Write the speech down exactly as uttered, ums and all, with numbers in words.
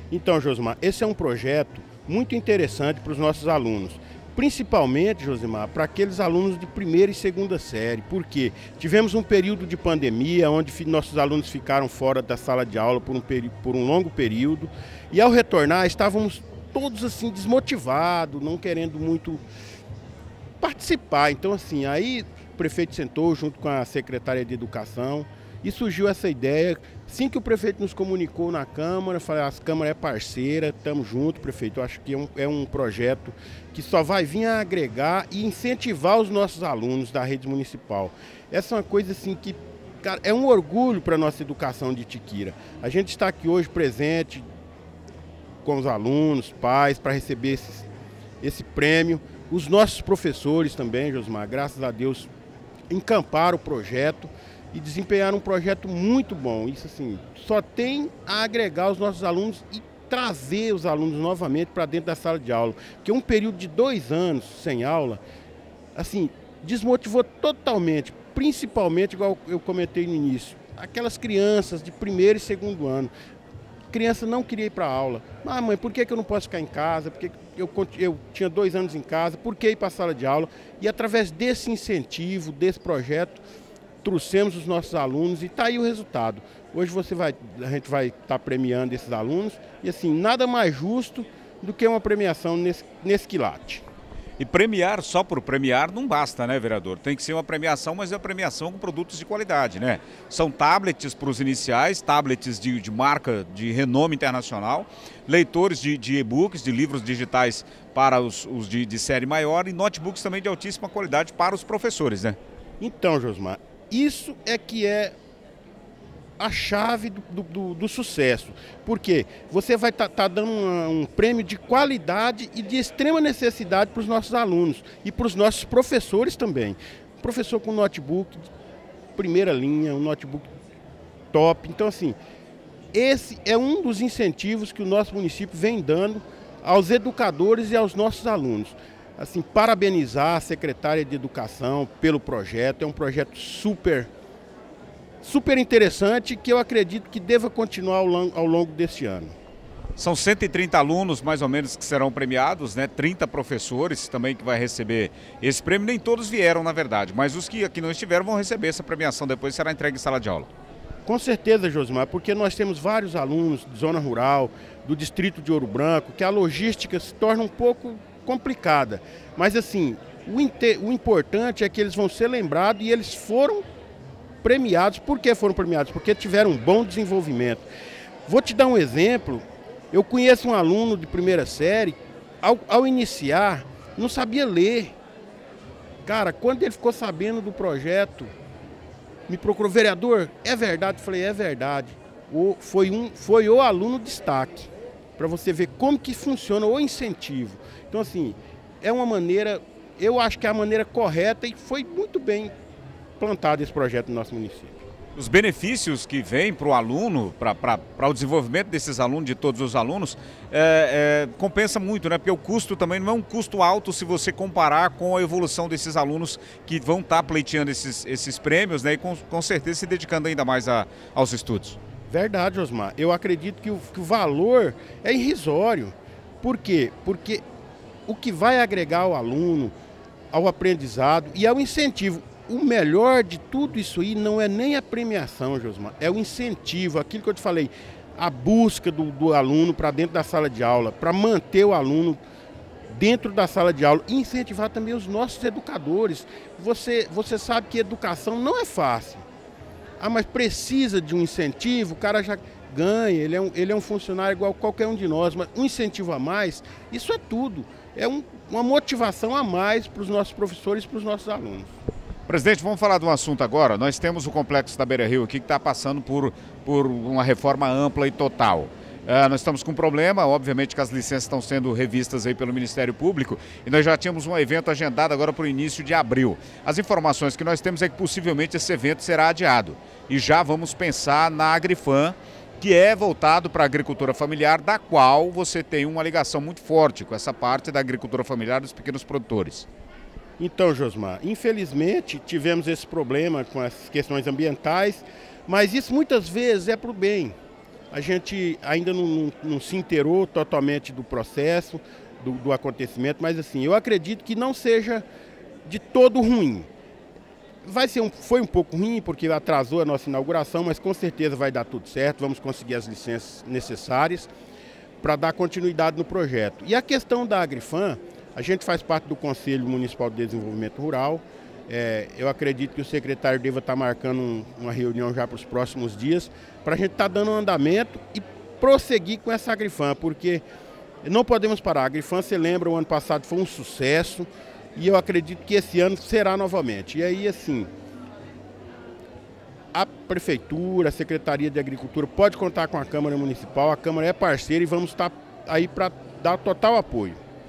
Então, Josimar, esse é um projeto muito interessante para os nossos alunos. Principalmente, Josimar, para aqueles alunos de primeira e segunda série. Por quê? Tivemos um período de pandemia, onde nossos alunos ficaram fora da sala de aula por um, por um longo período. E ao retornar, estávamos todos assim desmotivados, não querendo muito participar. Então, assim, aí o prefeito sentou junto com a secretária de Educação e surgiu essa ideia. Assim que o prefeito nos comunicou na Câmara, falei, a Câmara é parceira, estamos juntos, prefeito. Eu acho que é um, é um projeto que só vai vir a agregar e incentivar os nossos alunos da rede municipal. Essa é uma coisa assim que, cara, é um orgulho para a nossa educação de Itiquira. A gente está aqui hoje presente com os alunos, pais, para receber esse, esse prêmio. Os nossos professores também, Josimar, graças a Deus, encamparam o projeto e desempenharam um projeto muito bom. Isso assim, só tem a agregar os nossos alunos e trazer os alunos novamente para dentro da sala de aula. Porque um período de dois anos sem aula, assim, desmotivou totalmente, principalmente, igual eu comentei no início, aquelas crianças de primeiro e segundo ano. A criança não queria ir para a aula. Ah, mãe, por que que eu não posso ficar em casa? Porque eu, eu tinha dois anos em casa, por que ir para a sala de aula? E através desse incentivo, desse projeto, trouxemos os nossos alunos e está aí o resultado. Hoje você vai, a gente vai estar tá premiando esses alunos e assim, nada mais justo do que uma premiação nesse, nesse quilate. E premiar só por premiar não basta, né, vereador? Tem que ser uma premiação, mas é uma premiação com produtos de qualidade, né? São tablets para os iniciais, tablets de, de marca de renome internacional, leitores de, de e-books, de livros digitais para os, os de, de série maior e notebooks também de altíssima qualidade para os professores, né? Então, Josimar, isso é que é a chave do, do, do sucesso, porque você vai estar tá, tá dando um, um prêmio de qualidade e de extrema necessidade para os nossos alunos e para os nossos professores também. Professor com notebook de primeira linha, um notebook top. Então, assim, esse é um dos incentivos que o nosso município vem dando aos educadores e aos nossos alunos. Assim, parabenizar a secretária de Educação pelo projeto, é um projeto super, super interessante que eu acredito que deva continuar ao longo, ao longo deste ano. São cento e trinta alunos, mais ou menos, que serão premiados, né? trinta professores também que vai receber esse prêmio. Nem todos vieram, na verdade, mas os que aqui não estiveram vão receber essa premiação, depois será entregue em sala de aula. Com certeza, Josimar, porque nós temos vários alunos de zona rural, do distrito de Ouro Branco, que a logística se torna um pouco complicada, mas assim, o, o importante é que eles vão ser lembrados e eles foram premiados. Por que foram premiados? Porque tiveram um bom desenvolvimento. Vou te dar um exemplo, eu conheço um aluno de primeira série, ao, ao iniciar, não sabia ler. Cara, quando ele ficou sabendo do projeto, me procurou, vereador, é verdade? Eu falei, é verdade. O, foi, um, foi o aluno destaque, para você ver como que funciona o incentivo. Então, assim, é uma maneira, eu acho que é a maneira correta e foi muito bem plantado esse projeto no nosso município. Os benefícios que vêm para o aluno, para o desenvolvimento desses alunos, de todos os alunos, é, é, compensa muito, né? Porque o custo também não é um custo alto se você comparar com a evolução desses alunos que vão estar tá pleiteando esses, esses prêmios, né? E com, com certeza se dedicando ainda mais a, aos estudos. Verdade, Osmar. Eu acredito que o, que o valor é irrisório. Por quê? Porque o que vai agregar ao aluno, ao aprendizado e ao incentivo. O melhor de tudo isso aí não é nem a premiação, Josmar, é o incentivo, aquilo que eu te falei, a busca do, do aluno para dentro da sala de aula, para manter o aluno dentro da sala de aula e incentivar também os nossos educadores. Você, você sabe que educação não é fácil. Ah, mas precisa de um incentivo, o cara já ganha, ele é um, ele é um funcionário igual qualquer um de nós, mas um incentivo a mais, isso é tudo. É um, uma motivação a mais para os nossos professores e para os nossos alunos. Presidente, vamos falar de um assunto agora. Nós temos o Complexo da Beira Rio aqui que está passando por, por uma reforma ampla e total. Uh, nós estamos com um problema, obviamente que as licenças estão sendo revistas aí pelo Ministério Público e nós já tínhamos um evento agendado agora para o início de abril. As informações que nós temos é que possivelmente esse evento será adiado e já vamos pensar na Agrifam, que é voltado para a agricultura familiar, da qual você tem uma ligação muito forte com essa parte da agricultura familiar dos pequenos produtores. Então, Josmar, infelizmente tivemos esse problema com as questões ambientais, mas isso muitas vezes é para o bem. A gente ainda não, não, não se inteirou totalmente do processo, do, do acontecimento, mas assim, eu acredito que não seja de todo ruim. Vai ser um, foi um pouco ruim porque atrasou a nossa inauguração, mas com certeza vai dar tudo certo, vamos conseguir as licenças necessárias para dar continuidade no projeto. E a questão da Agrifam, a gente faz parte do Conselho Municipal de Desenvolvimento Rural. É, eu acredito que o secretário deva estar marcando um, uma reunião já para os próximos dias, para a gente estar dando um andamento e prosseguir com essa Agrifam, porque não podemos parar. A Agrifam, você lembra, o ano passado foi um sucesso e eu acredito que esse ano será novamente. E aí, assim, a Prefeitura, a Secretaria de Agricultura pode contar com a Câmara Municipal, a Câmara é parceira e vamos estar aí para dar total apoio.